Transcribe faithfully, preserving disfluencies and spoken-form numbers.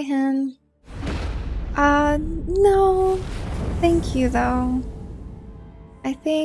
Hi, Hen. Uh, no. Thank you, though. I think.